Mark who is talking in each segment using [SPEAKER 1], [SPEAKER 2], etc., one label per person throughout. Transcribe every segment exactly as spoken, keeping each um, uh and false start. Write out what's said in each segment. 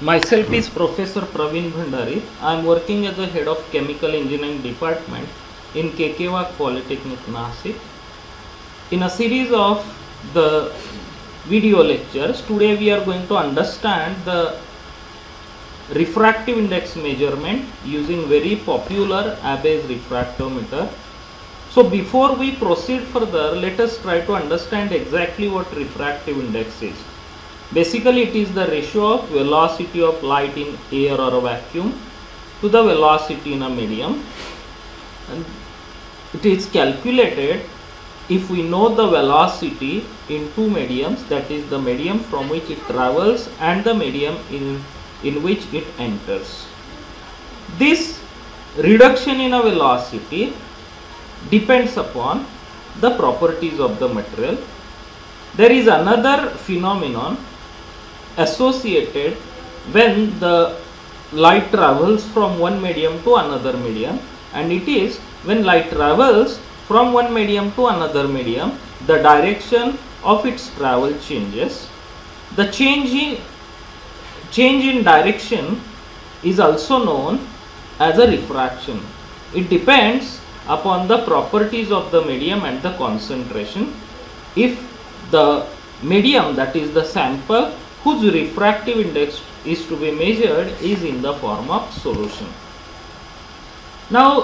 [SPEAKER 1] Myself is Professor Praveen Bhandari. I am working as a head of chemical engineering department in K K Wagh Polytechnic, Nashik. In a series of the video lectures, today we are going to understand the refractive index measurement using very popular Abbe's refractometer. So before we proceed further, let us try to understand exactly what refractive index is. Basically, it is the ratio of velocity of light in air or a vacuum to the velocity in a medium, and it is calculated if we know the velocity in two mediums, that is the medium from which it travels and the medium in, in which it enters. This reduction in a velocity depends upon the properties of the material. There is another phenomenon associated when the light travels from one medium to another medium, and it is when light travels from one medium to another medium, the direction of its travel changes. The change in, change in direction is also known as a refraction. It depends upon the properties of the medium and the concentration. If the medium, that is the sample whose refractive index is to be measured, is in the form of solution. Now,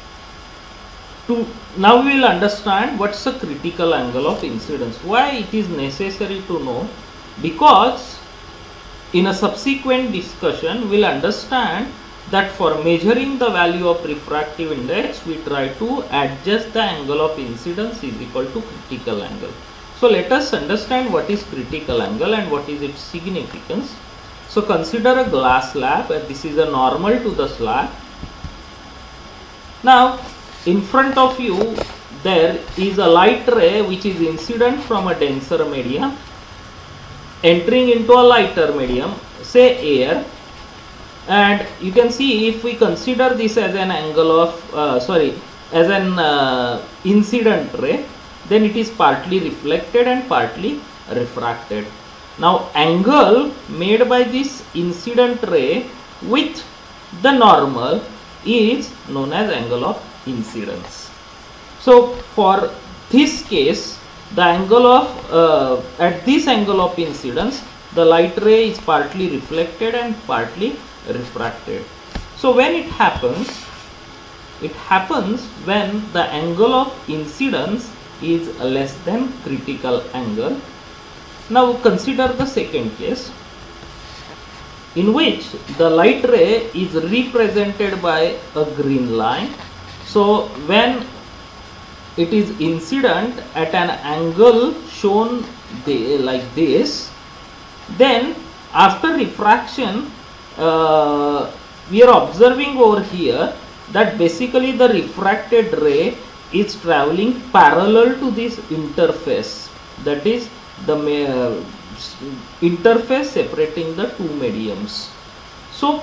[SPEAKER 1] to now we will understand what's the critical angle of incidence. Why it is necessary to know? Because in a subsequent discussion we will understand that for measuring the value of refractive index, we try to adjust the angle of incidence is equal to critical angle. So let us understand what is critical angle and what is its significance. So consider a glass slab, and this is a normal to the slab. Now in front of you there is a light ray which is incident from a denser medium entering into a lighter medium, say air, and you can see if we consider this as an angle of uh, sorry as an uh, incident ray, then it is partly reflected and partly refracted. Now angle made by this incident ray with the normal is known as angle of incidence. So for this case, the angle of uh, at this angle of incidence, the light ray is partly reflected and partly refracted. So when it happens, it happens when the angle of incidence is less than critical angle. Now consider the second case, in which the light ray is represented by a green line. So when it is incident at an angle shown like this, then after refraction uh, we are observing over here that basically the refracted ray is traveling parallel to this interface, that is the uh, interface separating the two mediums. So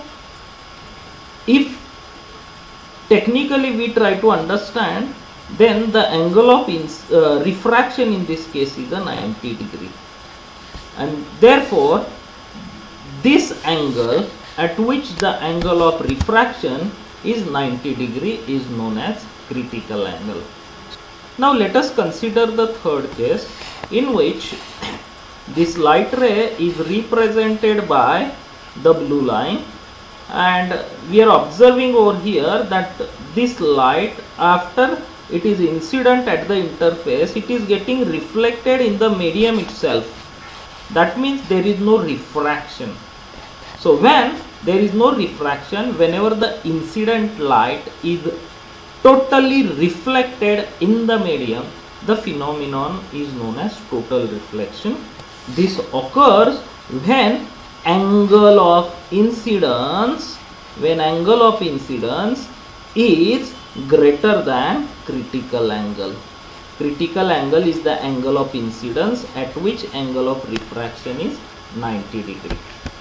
[SPEAKER 1] if technically we try to understand, then the angle of uh, refraction in this case is a ninety degree, and therefore this angle at which the angle of refraction is ninety degree is known as critical angle. Now let us consider the third case, in which this light ray is represented by the blue line, and we are observing over here that this light, after it is incident at the interface, it is getting reflected in the medium itself. That means there is no refraction. So when there is no refraction, whenever the incident light is totally reflected in the medium, the phenomenon is known as total reflection. This occurs when angle of incidence, when angle of incidence is greater than critical angle. Critical angle is the angle of incidence at which angle of refraction is ninety degree.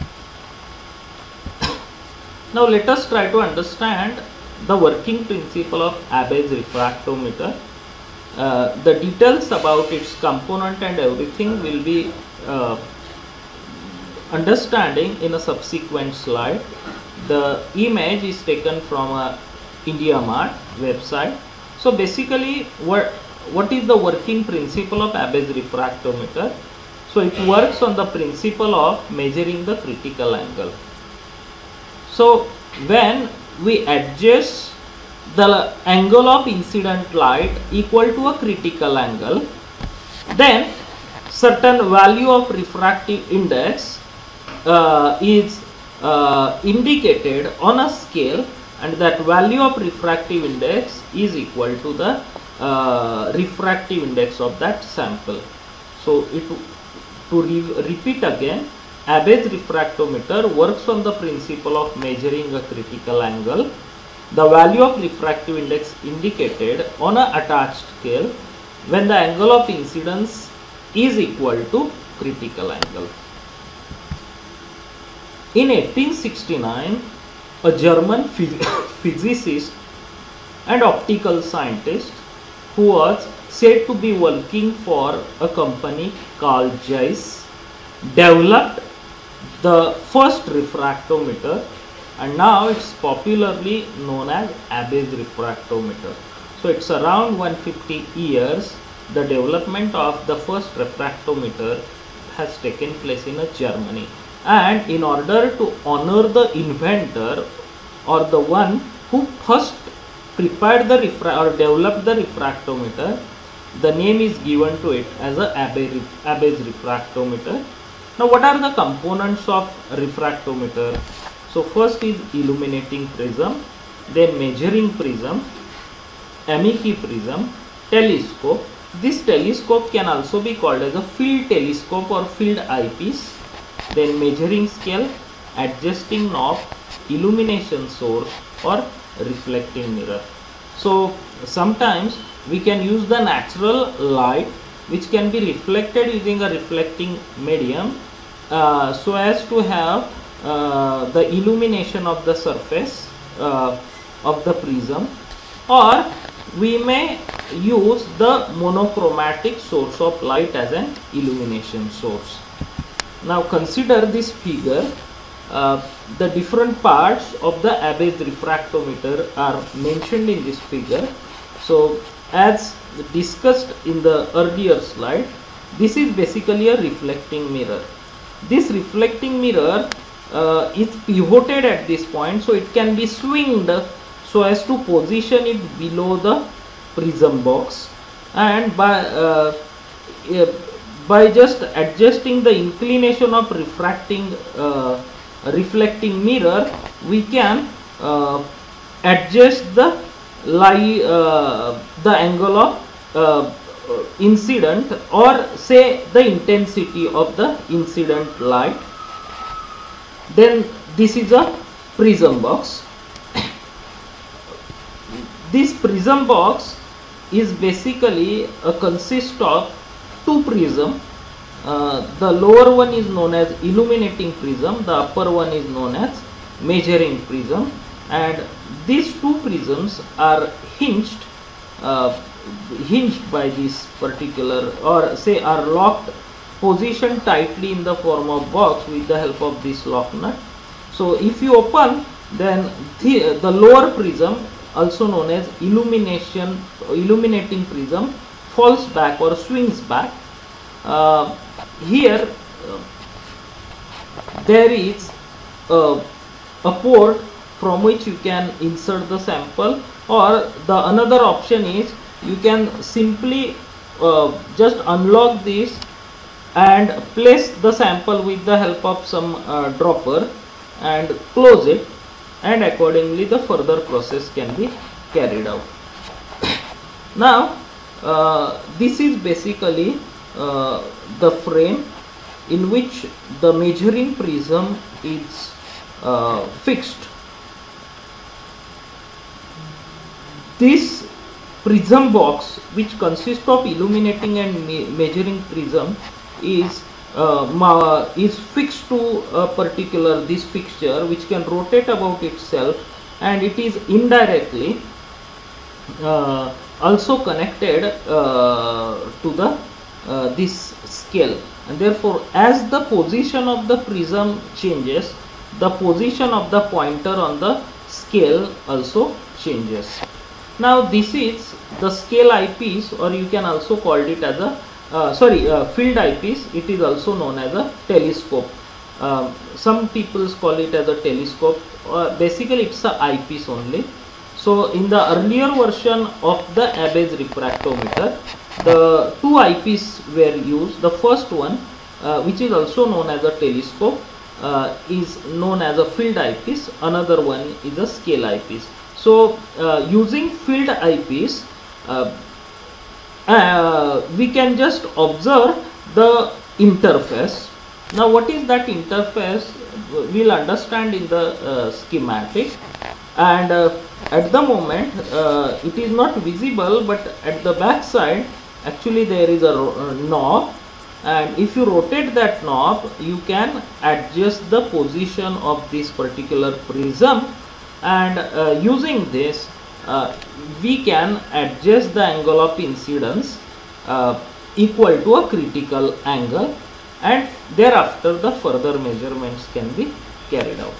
[SPEAKER 1] Now let us try to understand the working principle of Abbe's refractometer. Uh, the details about its component and everything will be uh, understanding in a subsequent slide. The image is taken from a IndiaMart website. So basically, what what is the working principle of Abbe's refractometer? So it works on the principle of measuring the critical angle. So when we adjust the angle of incident light equal to a critical angle, then certain value of refractive index uh, is uh, indicated on a scale, and that value of refractive index is equal to the uh, refractive index of that sample. So it to re repeat again, Abbe's refractometer works on the principle of measuring a critical angle. The value of refractive index indicated on a attached scale when the angle of incidence is equal to critical angle. In eighteen sixty-nine, a German phys physicist and optical scientist who was said to be working for a company called Zeiss developed the first refractometer, and now it's popularly known as Abbe's refractometer. So it's around one hundred fifty years the development of the first refractometer has taken place in Germany, and in order to honor the inventor or the one who first prepared the refra or developed the refractometer, the name is given to it as a Abbe, Abbe's refractometer. Now what are the components of refractometer? So first is illuminating prism, then measuring prism, amici prism, telescope. This telescope can also be called as a field telescope or field eyepiece, then measuring scale, adjusting knob, illumination source or reflecting mirror. So sometimes we can use the natural light which can be reflected using a reflecting medium uh, so as to have uh, the illumination of the surface uh, of the prism, or we may use the monochromatic source of light as an illumination source. Now consider this figure. Uh, the different parts of the Abbe's refractometer are mentioned in this figure. So as discussed in the earlier slide, this is basically a reflecting mirror. This reflecting mirror uh, is pivoted at this point, so it can be swinged so as to position it below the prism box, and by uh, uh, by just adjusting the inclination of refracting uh, reflecting mirror, we can uh, adjust the light uh, the angle of uh, incident, or say the intensity of the incident light. Then this is a prism box. This prism box is basically uh, consists of two prism. Uh, the lower one is known as illuminating prism, the upper one is known as measuring prism, and these two prisms are hinged uh, hinged by this particular, or say are locked, positioned tightly in the form of box with the help of this lock nut. So if you open, then the, the lower prism, also known as illumination illuminating prism, falls back or swings back. Uh, here uh, there is uh, a port from which you can insert the sample, or the another option is you can simply uh, just unlock this and place the sample with the help of some uh, dropper and close it, and accordingly the further process can be carried out. Now uh, this is basically uh, the frame in which the measuring prism is uh, fixed. This prism box, which consists of illuminating and me measuring prism, is uh, is fixed to a particular this fixture, which can rotate about itself, and it is indirectly uh, also connected uh, to the uh, this scale. and therefore as the position of the prism changes, the position of the pointer on the scale also changes. Now this is the scale eyepiece, or you can also call it as a uh, sorry uh, field eyepiece. It is also known as a telescope. Um, some people call it as a telescope. Uh, basically it's a eyepiece only. So in the earlier version of the Abbe's refractometer, the two eyepieces were used. The first one, uh, which is also known as a telescope, uh, is known as a field eyepiece. Another one is a scale eyepiece. So uh, using field eyepiece, uh, uh, we can just observe the interface. Now what is that interface? We'll understand in the uh, schematic. And uh, at the moment uh, it is not visible, but at the back side actually there is a uh, knob, and if you rotate that knob you can adjust the position of this particular prism, and uh, using this uh, we can adjust the angle of incidence uh, equal to a critical angle, and thereafter the further measurements can be carried out.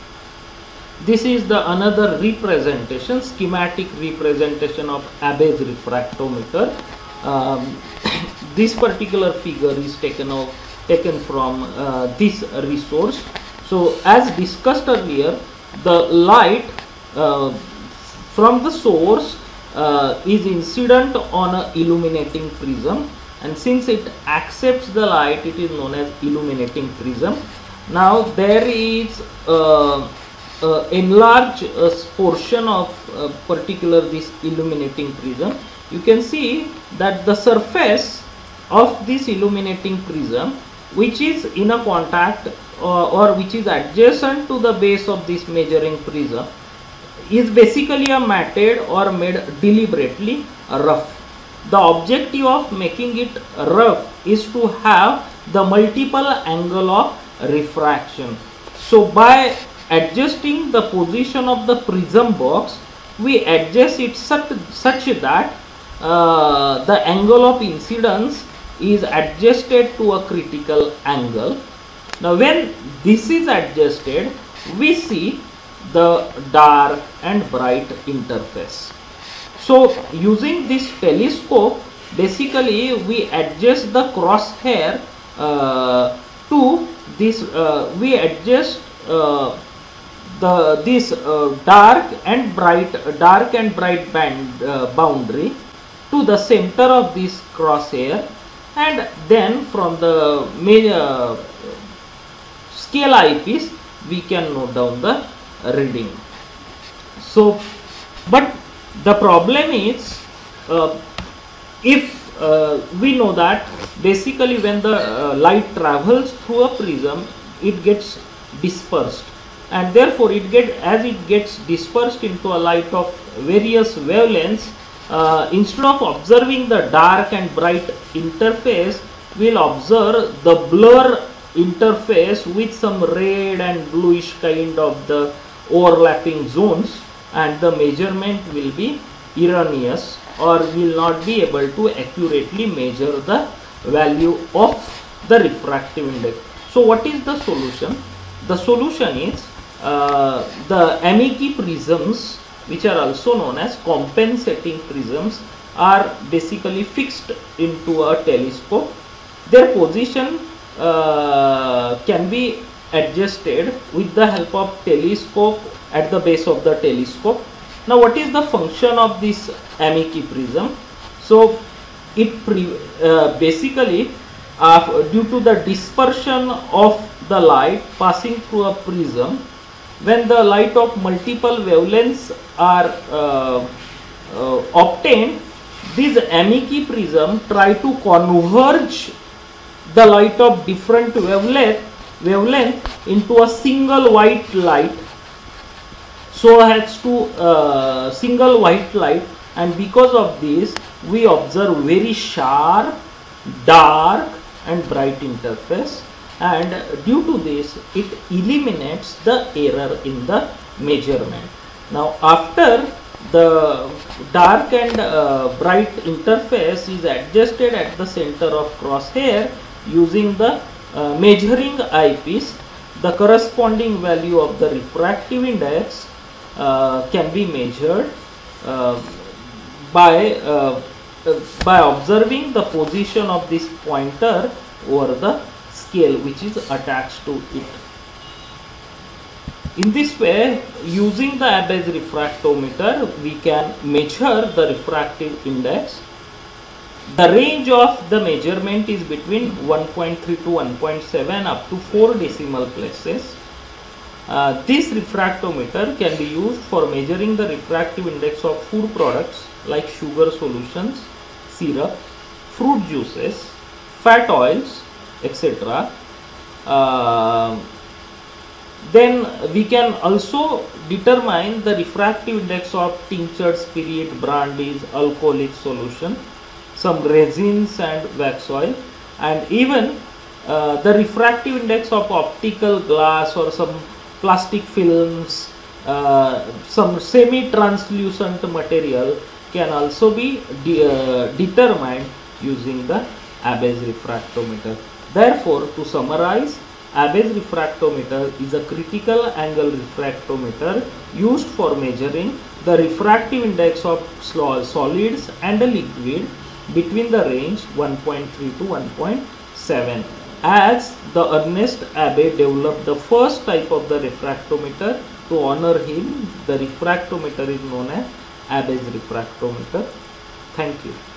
[SPEAKER 1] This is the another representation, schematic representation of Abbe's refractometer. Um, this particular figure is taken of taken from uh, this resource. So as discussed earlier, the light uh, from the source uh, is incident on a illuminating prism, and since it accepts the light, it is known as illuminating prism. Now there is uh, uh, enlarge a portion of uh, particular this illuminating prism. You can see that the surface of this illuminating prism, which is in a contact uh, or which is adjacent to the base of this measuring prism, is basically a matted or made deliberately rough. The objective of making it rough is to have the multiple angle of refraction. So by adjusting the position of the prism box, we adjust it such, such that uh, the angle of incidence is adjusted to a critical angle. Now when this is adjusted, we see the dark and bright interface. So using this telescope, basically we adjust the crosshair uh, to this, uh, we adjust uh, the this uh, dark and bright uh, dark and bright band uh, boundary to the center of this crosshair, and then from the major scale eyepiece we can note down the reading. So but the problem is uh, if uh, we know that basically when the uh, light travels through a prism, it gets dispersed, and therefore it get as it gets dispersed into a light of various wavelengths, uh, instead of observing the dark and bright interface, we'll observe the blur interface with some red and bluish kind of the overlapping zones, and the measurement will be erroneous, or will not be able to accurately measure the value of the refractive index. So what is the solution? The solution is uh, the Amici prisms, which are also known as compensating prisms, are basically fixed into a telescope. Their position uh, can be adjusted with the help of telescope at the base of the telescope. Now what is the function of this Amici prism? So it pre uh, basically uh, due to the dispersion of the light passing through a prism, when the light of multiple wavelengths are uh, uh, obtained, these Amici prism try to converge the light of different wavelength wavelength into a single white light, so as to uh, single white light, and because of this we observe very sharp, dark and bright interface, and due to this it eliminates the error in the measurement. Now after the dark and uh, bright interface is adjusted at the center of crosshair, using the uh, measuring eyepiece, the corresponding value of the refractive index uh, can be measured uh, by uh, uh, by observing the position of this pointer over the scale which is attached to it. In this way, using the Abbe's refractometer, we can measure the refractive index. The range of the measurement is between one point three to one point seven up to four decimal places. Uh, this refractometer can be used for measuring the refractive index of food products like sugar solutions, syrup, fruit juices, fat oils, et cetera. Uh, then we can also determine the refractive index of tinctured spirit, brandies, alcoholic solution, some resins and wax oil, and even uh, the refractive index of optical glass or some plastic films, uh, some semi-translucent material can also be de uh, determined using the Abbe's refractometer. Therefore, to summarize, Abbe's refractometer is a critical angle refractometer used for measuring the refractive index of solids and a liquid between the range one point three to one point seven. As the Ernest Abbe developed the first type of the refractometer, to honor him, the refractometer is known as Abbe's refractometer. Thank you.